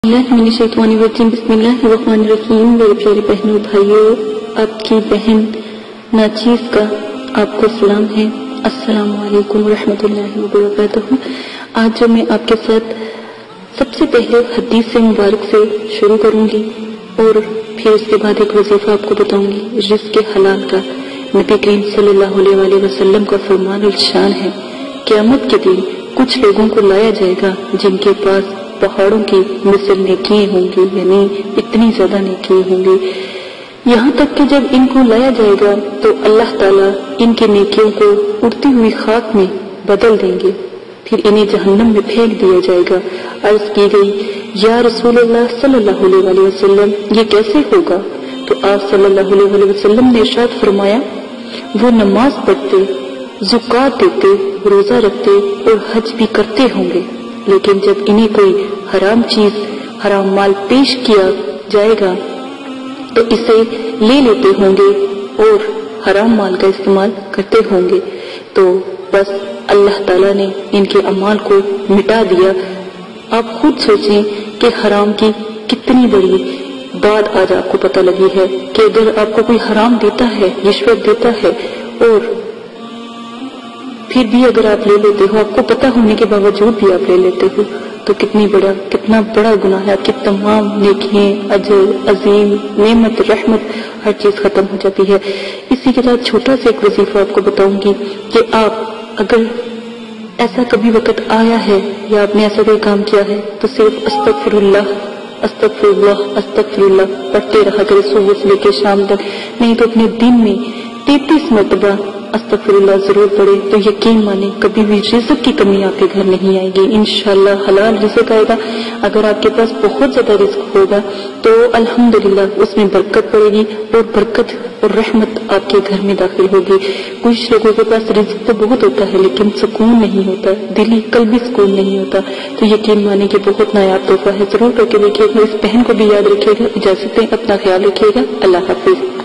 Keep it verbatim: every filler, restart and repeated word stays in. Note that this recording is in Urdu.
بسم اللہ الرحمن الرحیم۔ میرے پیارے بہنوں بھائیوں، آپ کی بہن ناچیز کا آپ کو سلام ہے۔ السلام علیکم ورحمۃ اللہ وبرکاتہ۔ آج جو میں آپ کے ساتھ سب سے پہلے حدیث مبارک سے شروع کروں گی اور پھر اس کے بعد ایک وظیفہ آپ کو بتاؤں گی رزق حلال کا۔ نبی کریم صلی اللہ علیہ وسلم کا فرمان الشان ہے، قیامت کے دن کچھ لوگوں کو لایا جائے گا جن کے پاس پہاڑوں کی مثل نیکیاں ہوں گی، یعنی اتنی زیادہ نیکیاں ہوں گی، یہاں تک کہ جب ان کو لایا جائے گا تو اللہ تعالیٰ ان کی نیکیوں کو اڑتی ہوئی خاک میں بدل دیں گے، پھر انہیں جہنم میں پھینک دیا جائے گا۔ عرض کی گئی، یا رسول اللہ صلی اللہ علیہ وسلم یہ کیسے ہوگا؟ تو آپ صلی اللہ علیہ وسلم نے ارشاد فرمایا، وہ نماز پڑھتے، زکوٰۃ دیتے، روزہ رکھتے اور حج بھی کرتے ہوں گے، لیکن جب انہیں کوئی حرام چیز، حرام مال پیش کیا جائے گا تو اسے لے لیتے ہوں گے اور حرام مال کا استعمال کرتے ہوں گے، تو بس اللہ تعالیٰ نے ان کے اعمال کو مٹا دیا۔ آپ خود سوچیں کہ حرام کی کتنی بڑی بات آج آپ کو پتہ لگی ہے کہ اگر آپ کو کوئی حرام دیتا ہے، رشوت دیتا ہے اور پھر بھی اگر آپ لے لیتے ہو، آپ کو پتہ ہونے کے باوجود بھی آپ لے لیتے ہو، تو کتنی بڑا کتنا بڑا گناہ ہے۔ آپ کی تمام نیکیاں، اجر، عظیم، نعمت، رحمت، ہر چیز ختم ہو جاتی ہے۔ اسی کے ساتھ چھوٹا سا ایک وظیفہ آپ کو بتاؤں گی کہ آپ اگر ایسا کبھی وقت آیا ہے یا آپ نے ایسا کوئی کام کیا ہے تو صرف استغفر اللہ استغفر اللہ استغفر اللہ پڑھتے رہا کرے صبح سے لے کے شام تک، نہیں تو اپنے دن میں تینتیس مرتبہ استغفر اللہ ضرور پڑھے، تو یقین مانے کبھی بھی رزق کی کمی آپ کے گھر نہیں آئے گی، انشاءاللہ حلال رزق آئے گا۔ اگر آپ کے پاس بہت زیادہ رزق ہوگا تو الحمدللہ اس میں برکت پڑے گی اور برکت اور رحمت آپ کے گھر میں داخل ہوگی۔ کچھ لوگوں کے پاس رزق تو بہت ہوتا ہے لیکن سکون نہیں ہوتا، دلی قلبی سکون نہیں ہوتا، تو یقین مانے کہ بہت نایاب تحفہ ہے، ضرور کر کے دیکھیے گا۔ اس بہن کو بھی یاد رکھیے گا۔ اجازت دیں، اپنا خیال رکھیے گا۔ اللہ حافظ۔